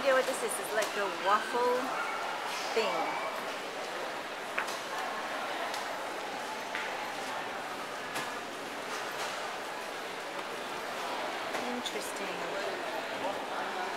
idea what this is. It's like a waffle thing. Interesting.